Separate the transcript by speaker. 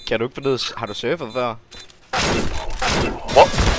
Speaker 1: Kan du ikke få ned? Har du surfet før?
Speaker 2: Hvor?